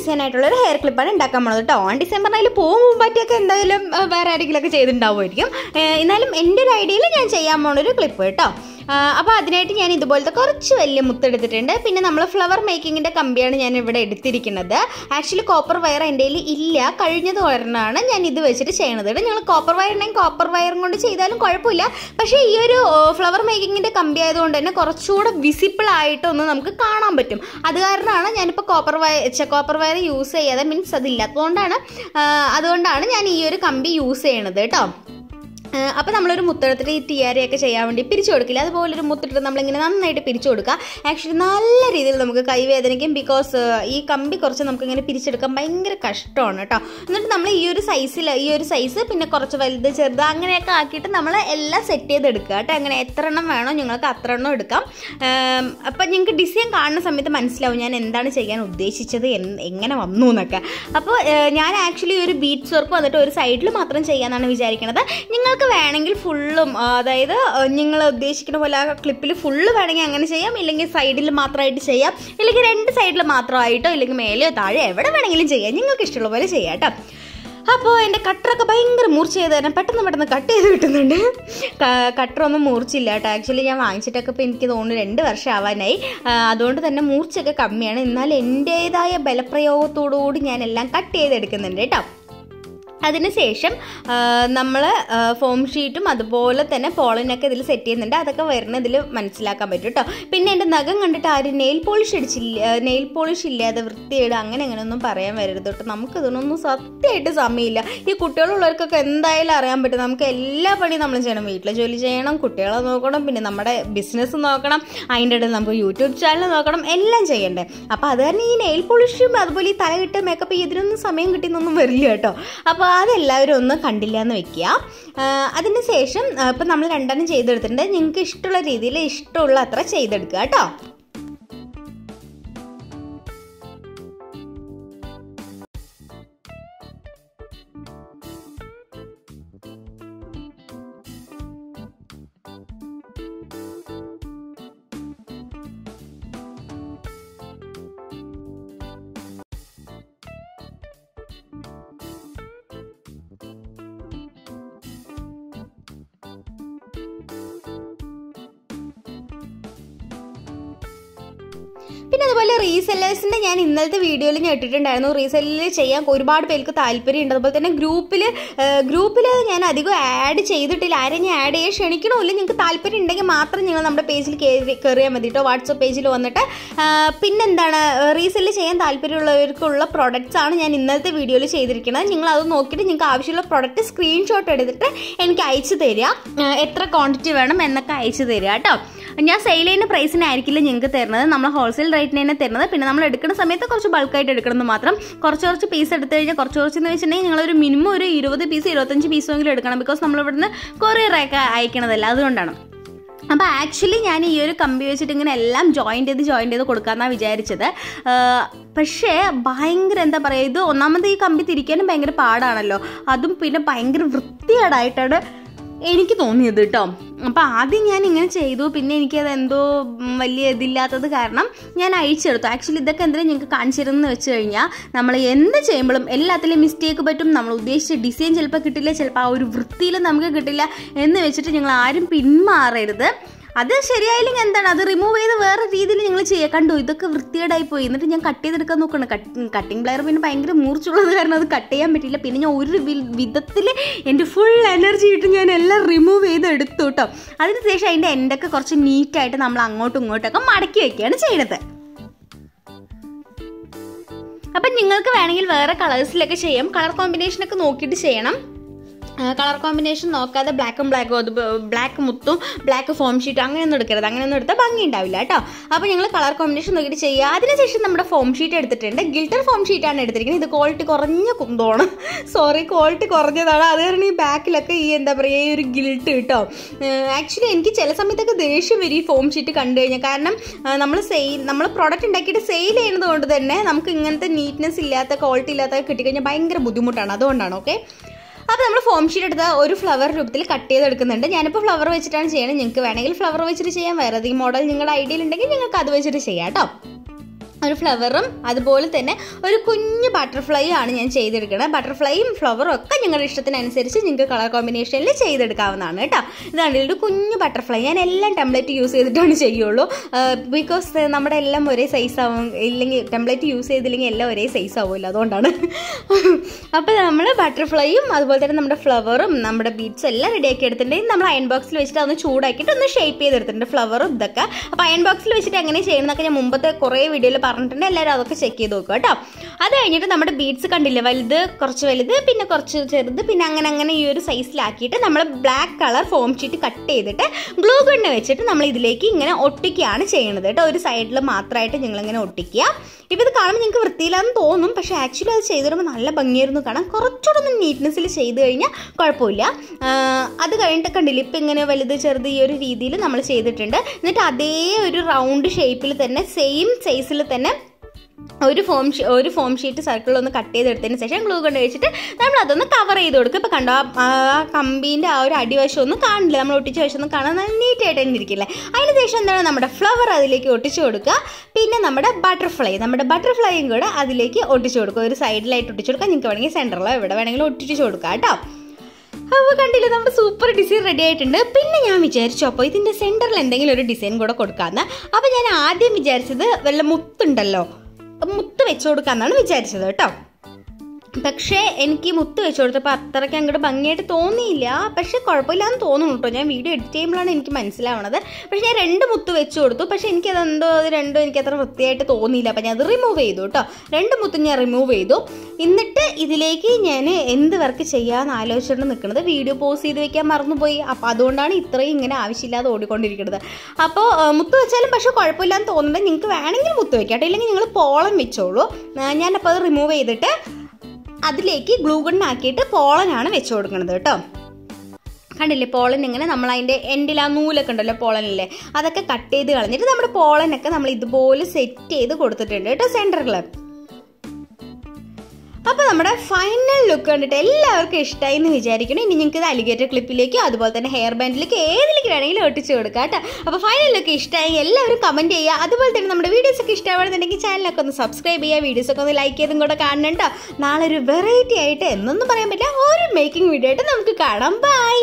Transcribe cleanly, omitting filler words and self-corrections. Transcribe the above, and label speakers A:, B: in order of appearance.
A: Design ആയിട്ടുള്ള ഒരു hair ക്ലിപ്പാണ് ഉണ്ടാക്കാൻ പോകുന്നത് കേട്ടോ. ഓൺ ഡിസംബറിൽ പോകുമ്പോൾ പറ്റിയൊക്കെ എന്തായാലും വേറെ ആരെങ്കിലുമൊക്കെ ചെയ്തിട്ടുണ്ടാവുമായിരിക്കും. എന്നാലും എൻ്റെ ഒരു ഐഡിയയിൽ ഞാൻ ചെയ്യാൻ പോകുന്നൊരു ക്ലിപ്പ് കേട്ടോ. അപ്പോൾ അതിനായിട്ട് ഞാൻ ഇതുപോലത്തെ കുറച്ച് വലിയ മുത്തെടുത്തിട്ടുണ്ട്. പിന്നെ നമ്മൾ ഫ്ലവർ മേക്കിങ്ങിൻ്റെ കമ്പിയാണ് ഞാൻ ഇവിടെ എടുത്തിരിക്കുന്നത്. ആക്ച്വലി കോപ്പർ വയർ എൻ്റെ കയ്യിൽ ഇല്ല, കഴിഞ്ഞത് ഒരെണ്ണമാണ് ഞാൻ ഇത് വെച്ചിട്ട് ചെയ്യണത്. നിങ്ങൾ കോപ്പർ വയർ ഉണ്ടെങ്കിൽ കോപ്പർ വയറും കൊണ്ട് ചെയ്താലും കുഴപ്പമില്ല. പക്ഷേ ഈ ഒരു ഫ്ലവർ മേക്കിങ്ങിൻ്റെ കമ്പി ആയതുകൊണ്ട് തന്നെ കുറച്ചുകൂടെ വിസിബിൾ ആയിട്ടൊന്ന് നമുക്ക് കാണാൻ പറ്റും. അത് കാരണമാണ് ഞാനിപ്പോൾ കോപ്പർ വയർ യൂസ് ചെയ്യാതെ, മീൻസ് അതുകൊണ്ടാണ് ഞാൻ ഈ ഒരു കമ്പി യൂസ് ചെയ്യണത് കേട്ടോ. അപ്പോൾ നമ്മളൊരു മുത്തെടുത്തിട്ട് ഈ ടിയാരയൊക്കെ ചെയ്യാൻ വേണ്ടി പിരിച്ചു കൊടുക്കില്ല, അതുപോലൊരു മുത്തിട്ട് നമ്മളിങ്ങനെ നന്നായിട്ട് പിരിച്ചു കൊടുക്കുക. ആക്ച്വലി നല്ല രീതിയിൽ നമുക്ക് കൈവേദനയ്ക്കും, ബിക്കോസ് ഈ കമ്പി കുറച്ച് നമുക്കിങ്ങനെ പിരിച്ചെടുക്കാൻ ഭയങ്കര കഷ്ടമാണ് കേട്ടോ. എന്നിട്ട് നമ്മൾ ഈ ഒരു സൈസ് പിന്നെ കുറച്ച് വലുത് ചെറുത് അങ്ങനെയൊക്കെ ആക്കിയിട്ട് നമ്മൾ എല്ലാം സെറ്റ് ചെയ്തെടുക്കുക കേട്ടോ. അങ്ങനെ എത്ര എണ്ണം വേണോ നിങ്ങൾക്ക് അത്ര എണ്ണം എടുക്കാം. അപ്പം നിങ്ങൾക്ക് ഡിസൈൻ കാണുന്ന സമയത്ത് മനസ്സിലാവും ഞാൻ എന്താണ് ചെയ്യാൻ ഉദ്ദേശിച്ചത്, എങ്ങനെ വന്നു എന്നൊക്കെ. അപ്പോൾ ഞാൻ ആക്ച്വലി ഒരു ബീഡ്സ് വർക്ക് വന്നിട്ട് ഒരു സൈഡിൽ മാത്രം ചെയ്യാമെന്നാണ് വിചാരിക്കുന്നത്. നിങ്ങൾക്ക് വേണമെങ്കിൽ ഫുള്ളും, അതായത് നിങ്ങൾ ഉദ്ദേശിക്കുന്ന പോലെ ആ ക്ലിപ്പിൽ ഫുള്ള് വേണമെങ്കിൽ അങ്ങനെ ചെയ്യാം, ഇല്ലെങ്കിൽ സൈഡിൽ മാത്രമായിട്ട് ചെയ്യാം, ഇല്ലെങ്കിൽ 2 സൈഡിൽ മാത്രമായിട്ടോ, ഇല്ലെങ്കിൽ മേലെയോ താഴെ എവിടെ വേണമെങ്കിലും ചെയ്യാം, നിങ്ങൾക്ക് ഇഷ്ടമുള്ള പോലെ ചെയ്യാം കേട്ടോ. അപ്പോൾ എൻ്റെ കട്ടറൊക്കെ ഭയങ്കര മൂർച്ച ചെയ്ത് തന്നെ പെട്ടെന്ന് കട്ട് ചെയ്ത് കിട്ടുന്നുണ്ട്. കട്ടറൊന്നും മൂർച്ചില്ല കേട്ടോ. ആക്ച്വലി ഞാൻ വാങ്ങിച്ചിട്ടൊക്കെ ഇപ്പോൾ എനിക്ക് തോന്നുന്നു 2 വർഷം ആവാനായി. അതുകൊണ്ട് തന്നെ മൂർച്ചയൊക്കെ കമ്മിയാണ്. എന്നാൽ എൻ്റേതായ ബലപ്രയോഗത്തോടുകൂടി ഞാൻ എല്ലാം കട്ട് ചെയ്തെടുക്കുന്നുണ്ട് കേട്ടോ. അതിനുശേഷം നമ്മൾ ഫോം ഷീറ്റും അതുപോലെ തന്നെ പോളനൊക്കെ ഇതിൽ സെറ്റ് ചെയ്യുന്നുണ്ട്. അതൊക്കെ വരുന്ന ഇതിൽ മനസ്സിലാക്കാൻ പറ്റും കേട്ടോ. പിന്നെ എൻ്റെ നഖം കണ്ടിട്ട് ആരും നെയിൽ പോളിഷ് ഇല്ലാതെ വൃത്തിയിടുക അങ്ങനെയൊന്നും പറയാൻ വരരുത് കേട്ടോ. നമുക്കിതൊന്നും സത്യമായിട്ട് സമയമില്ല. ഈ കുട്ടികളുള്ളവർക്കൊക്കെ എന്തായാലും അറിയാൻ പറ്റും. നമുക്ക് എല്ലാ പണിയും നമ്മൾ ചെയ്യണം. വീട്ടിലെ ജോലി ചെയ്യണം, കുട്ടികളെ നോക്കണം, പിന്നെ നമ്മുടെ ബിസിനസ് നോക്കണം, അതിൻ്റെ ഇടയിൽ നമുക്ക് യൂട്യൂബ് ചാനൽ നോക്കണം, എല്ലാം ചെയ്യണ്ടേ. അപ്പോൾ അത് കാരണം ഈ നെയിൽ പോളിഷും അതുപോലെ ഈ തലകിട്ട് മേക്കപ്പ് ഇതിനൊന്നും സമയം കിട്ടിയെന്നൊന്നും വരില്ല കേട്ടോ. അപ്പോൾ അതെല്ലാവരും ഒന്നും കണ്ടില്ല എന്ന് വെക്കുക. അതിന് ശേഷം ഇപ്പം നമ്മൾ 2 ചെയ്തെടുത്തിട്ടുണ്ട്. നിങ്ങൾക്ക് ഇഷ്ടമുള്ള രീതിയിൽ ഇഷ്ടമുള്ള അത്ര ചെയ്തെടുക്കുക കേട്ടോ. പിന്നെ അതുപോലെ റീസെല്ലേഴ്സിൻ്റെ ഞാൻ ഇന്നലത്തെ വീഡിയോയിൽ ഞാൻ ഇട്ടിട്ടുണ്ടായിരുന്നു. റീസെല്ലിൽ ചെയ്യാൻ ഒരുപാട് പേർക്ക് താല്പര്യമുണ്ട്. അതുപോലെ തന്നെ ഗ്രൂപ്പിൽ ഞാൻ അധികം ആഡ് ചെയ്തിട്ടില്ല. ആരെയും ഞാൻ ആഡ് ചെയ്യാൻ ക്ഷണിക്കണമില്ല. നിങ്ങൾക്ക് താല്പര്യം ഉണ്ടെങ്കിൽ മാത്രം നിങ്ങൾ നമ്മുടെ പേജിൽ കയറിയാൽ മതി കേട്ടോ. വാട്സപ്പ് പേജിൽ വന്നിട്ട് പിന്നെന്താണ് റീസെല്ല് ചെയ്യാൻ താല്പര്യമുള്ളവർക്കുള്ള പ്രൊഡക്ട്സ് ആണ് ഞാൻ ഇന്നലത്തെ വീഡിയോയിൽ ചെയ്തിരിക്കുന്നത്. നിങ്ങൾ അത് നോക്കിയിട്ട് നിങ്ങൾക്ക് ആവശ്യമുള്ള പ്രൊഡക്റ്റ് സ്ക്രീൻഷോട്ട് എടുത്തിട്ട് എനിക്ക് അയച്ചു തരിക. എത്ര ക്വാണ്ടിറ്റി വേണം എന്നൊക്കെ അയച്ചു തരിക കേട്ടോ. ഞാൻ സെയിൽ ചെയ്യുന്ന പ്രൈസിനായിരിക്കില്ല നിങ്ങൾക്ക് തരുന്നത്, നമ്മൾ ഹോൾസെയിൽ റേറ്റിന് തന്നെ തരുന്നത്. പിന്നെ നമ്മൾ എടുക്കുന്ന സമയത്ത് കുറച്ച് ബൾക്കായിട്ട് എടുക്കണമെന്ന് മാത്രം. കുറച്ച് പീസ് എടുത്തു കഴിഞ്ഞാൽ കുറച്ചെന്ന് വെച്ചിട്ടുണ്ടെങ്കിൽ നിങ്ങളൊരു മിനിമം ഒരു 20 പീസ് 25 പീസെങ്കിലും എടുക്കണം. ബിക്കോസ് നമ്മളിവിടുന്ന് കൊറിയറൊക്കെ അയക്കണതല്ല, അതുകൊണ്ടാണ്. അപ്പോൾ ആക്ച്വലി ഞാൻ ഈ ഒരു കമ്പി വെച്ചിട്ട് ഇങ്ങനെ എല്ലാം ജോയിൻ്റ് ചെയ്ത് കൊടുക്കാമെന്നാണ് വിചാരിച്ചത്. പക്ഷേ ഭയങ്കര എന്താ പറയുക, ഇത് ഒന്നാമത് ഈ കമ്പി തിരിക്കാനും ഭയങ്കര പാടാണല്ലോ. അതും പിന്നെ ഭയങ്കര വൃത്തികേടായിട്ടാണ് എനിക്ക് തോന്നിയത് കേട്ടോ. അപ്പോൾ ആദ്യം ഞാൻ ഇങ്ങനെ ചെയ്തു, പിന്നെ എനിക്കത് എന്തോ വലിയ ഇതില്ലാത്തത് കാരണം ഞാൻ അഴിച്ചെടുത്തു. ആക്ച്വലി ഇതൊക്കെ എന്തിനാണ് ഞങ്ങൾക്ക് കാണിച്ചു തരുന്നതെന്ന് വെച്ച് കഴിഞ്ഞാൽ നമ്മൾ എന്ത് ചെയ്യുമ്പോഴും എല്ലാത്തിലും മിസ്റ്റേക്ക് പറ്റും. നമ്മൾ ഉദ്ദേശിച്ച ഡിസൈൻ ചിലപ്പോൾ കിട്ടില്ല, ചിലപ്പോൾ ആ ഒരു വൃത്തിയിൽ നമുക്ക് കിട്ടില്ല എന്ന് വെച്ചിട്ട് നിങ്ങൾ ആരും പിന്മാറരുത്. അത് ശരിയായില്ലെങ്കിൽ എന്താണ്, അത് റിമൂവ് ചെയ്ത് വേറെ രീതിയിൽ നിങ്ങൾ ചെയ്യുക. കണ്ടോ, ഇതൊക്കെ വൃത്തികേടായി പോയി. എന്നിട്ട് ഞാൻ കട്ട് ചെയ്തെടുക്കാൻ നോക്കണം. കട്ടിങ് പ്ലെയർ പിന്നെ ഭയങ്കര മൂർച്ചുള്ളത് കാരണം അത് കട്ട് ചെയ്യാൻ പറ്റില്ല. പിന്നെ ഞാൻ ഒരു വിധത്തിൽ എൻ്റെ ഫുൾ എനർജി ഇട്ട് ഞാൻ എല്ലാം റിമൂവ് ചെയ്ത് എടുത്തു കേട്ടോ. അതിനുശേഷം അതിൻ്റെ എൻഡൊക്കെ കുറച്ച് നീറ്റായിട്ട് നമ്മൾ അങ്ങോട്ടും ഇങ്ങോട്ടൊക്കെ മടക്കി വയ്ക്കുകയാണ് ചെയ്യുന്നത്. അപ്പം നിങ്ങൾക്ക് വേണമെങ്കിൽ വേറെ കളേഴ്സിലൊക്കെ ചെയ്യാം. കളർ കോമ്പിനേഷനൊക്കെ നോക്കിയിട്ട് ചെയ്യണം. കളർ കോമ്പിനേഷൻ നോക്കാതെ ബ്ലാക്ക് മുത്തും ബ്ലാക്ക് ഫോം ഷീറ്റും അങ്ങനെയൊന്നും എടുക്കരുത്. അങ്ങനെയൊന്നും എടുത്താൽ ഭംഗി ഉണ്ടാവില്ല കേട്ടോ. അപ്പോൾ ഞങ്ങൾ കളർ കോമ്പിനേഷൻ നോക്കിയിട്ട് ചെയ്യുക. അതിനുശേഷം നമ്മുടെ ഫോം ഷീറ്റ് എടുത്തിട്ടുണ്ട്. ഗിൽട്ടർ ഫോം ഷീറ്റാണ് എടുത്തിരിക്കുന്നത്. ഇത് ക്വാളിറ്റി കുറഞ്ഞതാണ്. അത് കാരണം ഈ ബാക്കിലൊക്കെ ഈ എന്താ പറയുക, ഈ ഒരു ഗിൽട്ട് കേട്ടോ. ആക്ച്വലി എനിക്ക് ചില സമയത്തൊക്കെ ദേഷ്യം വരും ഈ ഫോം ഷീറ്റ് കണ്ടു കഴിഞ്ഞാൽ. കാരണം നമ്മൾ പ്രോഡക്റ്റ് ഉണ്ടാക്കിയിട്ട് സെയിൽ ചെയ്യുന്നത് കൊണ്ട് തന്നെ നമുക്ക് ഇങ്ങനത്തെ നീറ്റ്നെസ് ഇല്ലാത്ത ക്വാളിറ്റി ഇല്ലാത്ത കിട്ടിക്കഴിഞ്ഞാൽ ഭയങ്കര ബുദ്ധിമുട്ടാണ്. അതുകൊണ്ടാണ്. ഓക്കെ, അപ്പോൾ നമ്മൾ ഫോം ഷീറ്റ് എടുത്ത് ഒരു ഫ്ലവർ രൂപത്തിൽ കട്ട് ചെയ്തെടുക്കുന്നുണ്ട്. ഞാനിപ്പോൾ ഫ്ലവർ വെച്ചിട്ടാണ് ചെയ്യണത്. നിങ്ങൾക്ക് വേണമെങ്കിൽ ഫ്ലവർ വെച്ചിട്ട് ചെയ്യാം. വേറെ ഏതെങ്കിലും മോഡൽ നിങ്ങളുടെ ഐഡിയയിൽ ഉണ്ടെങ്കിൽ നിങ്ങൾക്ക് അത് വെച്ചിട്ട് ചെയ്യാം കേട്ടോ. ഒരു ഫ്ലവറും അതുപോലെ തന്നെ ഒരു കുഞ്ഞ് ബട്ടർഫ്ലൈ ആണ് ഞാൻ ചെയ്തെടുക്കുന്നത്. ബട്ടർഫ്ലൈയും ഫ്ലവറും ഒക്കെ നിങ്ങളുടെ ഇഷ്ടത്തിനനുസരിച്ച് നിങ്ങൾക്ക് കളർ കോമ്പിനേഷനിൽ ചെയ്തെടുക്കാവുന്നതാണ് കേട്ടോ. ഇതാണ് ഒരു കുഞ്ഞ് ബട്ടർഫ്ലൈ. ഞാൻ എല്ലാം ടെംപ്ലേറ്റ് യൂസ് ചെയ്തിട്ടാണ് ചെയ്യുള്ളൂ. ബിക്കോസ് നമ്മുടെ എല്ലാം ഒരേ സൈസ് ആവും, ഇല്ലെങ്കിൽ ടെംപ്ലേറ്റ് യൂസ് ചെയ്തില്ലെങ്കിൽ എല്ലാം ഒരേ സൈസ് ആവുമല്ലോ, അതുകൊണ്ടാണ്. അപ്പോൾ നമ്മൾ ബട്ടർഫ്ലൈയും അതുപോലെ തന്നെ നമ്മുടെ ഫ്ലവറും നമ്മുടെ ബീഡ്സും എല്ലാം റെഡിയാക്കി എടുത്തിട്ടുണ്ടെങ്കിൽ നമ്മൾ അയൺ ബോക്സിൽ വെച്ചിട്ട് അതൊന്ന് ചൂടാക്കിയിട്ട് ഒന്ന് ഷേപ്പ് ചെയ്തെടുത്തിട്ടുണ്ട് ഫ്ലവറും ഇതൊക്കെ. അപ്പോൾ അയൺ ബോക്സിൽ വെച്ചിട്ട് എങ്ങനെ ചെയ്യണമെന്നൊക്കെ ഞാൻ മുമ്പത്തെ കുറേ വീഡിയോയിൽ പറഞ്ഞിട്ടുണ്ട്. എല്ലാവരും അതൊക്കെ ചെക്ക് ചെയ്ത് നോക്കുക കേട്ടോ. അത് കഴിഞ്ഞിട്ട് നമ്മുടെ ബീഡ്സ് കണ്ടില്ലേ, വലുത്, കുറച്ച് വലുത്, പിന്നെ കുറച്ച് ചെറുത്, പിന്നെ അങ്ങനെ ഈ ഒരു സൈസിലാക്കിയിട്ട് നമ്മൾ black colour foam sheet cut ചെയ്തിട്ട് ഗ്ലൂ ഗണ്ണ് വെച്ചിട്ട് നമ്മൾ ഇതിലേക്ക് ഇങ്ങനെ ഒട്ടിക്കുകയാണ് ചെയ്യുന്നത് കേട്ടോ. ഒരു സൈഡിൽ മാത്രമായിട്ട് നിങ്ങളിങ്ങനെ ഒട്ടിക്കുക. ഇപ്പോൾ ഇത് കാണുമ്പോൾ നിങ്ങൾക്ക് വൃത്തിയില്ലാന്ന് തോന്നും, പക്ഷേ ആക്ച്വലി അത് ചെയ്ത് വരുമ്പോൾ നല്ല ഭംഗിയായിരുന്നു കാണാം. കുറച്ചുകൂടെ ഒന്ന് നീറ്റ്നെസ്സിൽ ചെയ്ത് കഴിഞ്ഞാൽ കുഴപ്പമില്ല. അത് കഴിഞ്ഞിട്ട് കണ്ടില്ല, ഇപ്പം ഇങ്ങനെ വലുത് ചെറുത് ഈ ഒരു രീതിയിൽ നമ്മൾ ചെയ്തിട്ടുണ്ട്. എന്നിട്ട് അതേ ഒരു റൗണ്ട് ഷേപ്പിൽ തന്നെ സെയിം സൈസിൽ തന്നെ ഒരു ഫോം ഷീറ്റ് സർക്കിൾ ഒന്ന് കട്ട് ചെയ്തെടുത്തതിന് ശേഷം ഗ്ലൂ കൊണ്ട് വെച്ചിട്ട് നമ്മൾ അതൊന്ന് കവർ ചെയ്ത് കൊടുക്കും. ഇപ്പോൾ കണ്ടോ, ആ കമ്പീൻ്റെ ആ ഒരു അടിവശം ഒന്നും കാണില്ല, നമ്മൾ ഒട്ടിച്ച വശം ഒന്നും കാണാൻ നല്ല നീറ്റായിട്ട് തന്നെ ഇരിക്കില്ലേ. അതിന് ശേഷം എന്താണ്, നമ്മുടെ ഫ്ലവർ അതിലേക്ക് ഒട്ടിച്ചു കൊടുക്കുക. പിന്നെ നമ്മുടെ ബട്ടർഫ്ലൈയും കൂടെ അതിലേക്ക് ഒട്ടിച്ചു കൊടുക്കുക. ഒരു സൈഡിലായിട്ട് ഒട്ടിച്ചു കൊടുക്കുക. നിങ്ങൾക്ക് വേണമെങ്കിൽ സെൻറ്ററിലോ എവിടെ വേണമെങ്കിലും ഒട്ടിച്ചു കൊടുക്കുക കേട്ടോ. അപ്പോൾ കണ്ടില്ലേ, നമ്മുടെ സൂപ്പർ ഡിസൈൻ റെഡി ആയിട്ടുണ്ട്. പിന്നെ ഞാൻ വിചാരിച്ചു അപ്പോൾ ഇതിൻ്റെ സെൻറ്ററിൽ എന്തെങ്കിലും ഒരു ഡിസൈൻ കൂടെ കൊടുക്കാമെന്ന്. അപ്പോൾ ഞാൻ ആദ്യം വിചാരിച്ചത് വല്ല മുത്തുണ്ടല്ലോ, മുത്ത് വെച്ചു കൊടുക്കാമെന്നാണ് വിചാരിച്ചത് കേട്ടോ. പക്ഷേ എനിക്ക് മുത്ത് വെച്ച് കൊടുത്തപ്പോൾ അത്രയ്ക്ക് അങ്ങോട്ട് ഭംഗിയായിട്ട് തോന്നിയില്ല. പക്ഷേ കുഴപ്പമില്ലാന്ന് തോന്നുന്നു കേട്ടോ. ഞാൻ വീഡിയോ എഡിറ്റ് ചെയ്യുമ്പോഴാണ് എനിക്ക് മനസ്സിലാവണത്. പക്ഷേ ഞാൻ 2 മുത്ത് വെച്ച് കൊടുത്തു. പക്ഷേ എനിക്കതെന്തോ അത് രണ്ടും എനിക്ക് അത്ര വൃത്തിയായിട്ട് തോന്നിയില്ല. അപ്പോൾ ഞാൻ അത് റിമൂവ് ചെയ്തു കേട്ടോ. 2 മുത്തും ഞാൻ റിമൂവ് ചെയ്തു. എന്നിട്ട് ഇതിലേക്ക് ഞാൻ എന്ത് വർക്ക് ചെയ്യാമെന്ന് ആലോചിച്ചിട്ട് നിൽക്കുന്നത്. വീഡിയോ പോസ് ചെയ്ത് വെക്കാൻ മറന്നുപോയി. അപ്പോൾ അതുകൊണ്ടാണ് ഇത്രയും ഇങ്ങനെ ആവശ്യമില്ലാതെ ഓടിക്കൊണ്ടിരിക്കുന്നത്. അപ്പോൾ മുത്ത് വെച്ചാലും പക്ഷേ കുഴപ്പമില്ലാന്ന് തോന്നുന്നുണ്ട്. നിങ്ങൾക്ക് വേണമെങ്കിൽ മുത്ത് വെക്കാം കേട്ടോ, ഇല്ലെങ്കിൽ നിങ്ങൾ പോളം വെച്ചോളൂ. ഞാനപ്പോൾ അത് റിമൂവ് ചെയ്തിട്ട് അതിലേക്ക് ഗ്ലൂ ഗണ്ണാക്കിയിട്ട് പോളനാണ് വെച്ച് കൊടുക്കുന്നത് കേട്ടോ. കണ്ടില്ലേ, പോളൻ ഇങ്ങനെ നമ്മൾ അതിൻ്റെ എൻഡിൽ ആ നൂലൊക്കെ ഉണ്ടല്ലോ പോളനില്ലേ, അതൊക്കെ കട്ട് ചെയ്ത് കളഞ്ഞിട്ട് നമ്മുടെ പോളനൊക്കെ നമ്മൾ ഇതുപോലെ സെറ്റ് ചെയ്ത് കൊടുത്തിട്ടുണ്ട് കേട്ടോ സെൻറ്ററിൽ. അപ്പോൾ നമ്മുടെ ഫൈനൽ ലുക്ക് കണ്ടിട്ട് എല്ലാവർക്കും ഇഷ്ടമായി എന്ന് വിചാരിക്കണം. ഇനി നിങ്ങൾക്ക് ഇത് അലിഗേറ്റർ ക്ലിപ്പിലേക്കോ അതുപോലെ തന്നെ ഹെയർ ബാൻഡിലേക്കോ ഏതിലേക്ക് വേണമെങ്കിലും ഒട്ടിച്ച് കൊടുക്കാം കേട്ടോ. അപ്പോൾ ഫൈനൽ ലുക്ക് ഇഷ്ടമായി എല്ലാവരും കമൻറ്റ് ചെയ്യുക. അതുപോലെ തന്നെ നമ്മുടെ വീഡിയോസൊക്കെ ഇഷ്ടമാണെന്നുണ്ടെങ്കിൽ ചാനലൊക്കെ ഒന്ന് സബ്സ്ക്രൈബ് ചെയ്യുക, വീഡിയോസൊക്കെ ഒന്ന് ലൈക്ക് ചെയ്തും കൂടെ കാണണം കേട്ടോ. നാളെ ഒരു വെറൈറ്റി ആയിട്ട് എന്നൊന്നും പറയാൻ പറ്റില്ല, ഒരു മേക്കിംഗ് വീഡിയോ ആയിട്ട് നമുക്ക് കാണാം. ബൈ.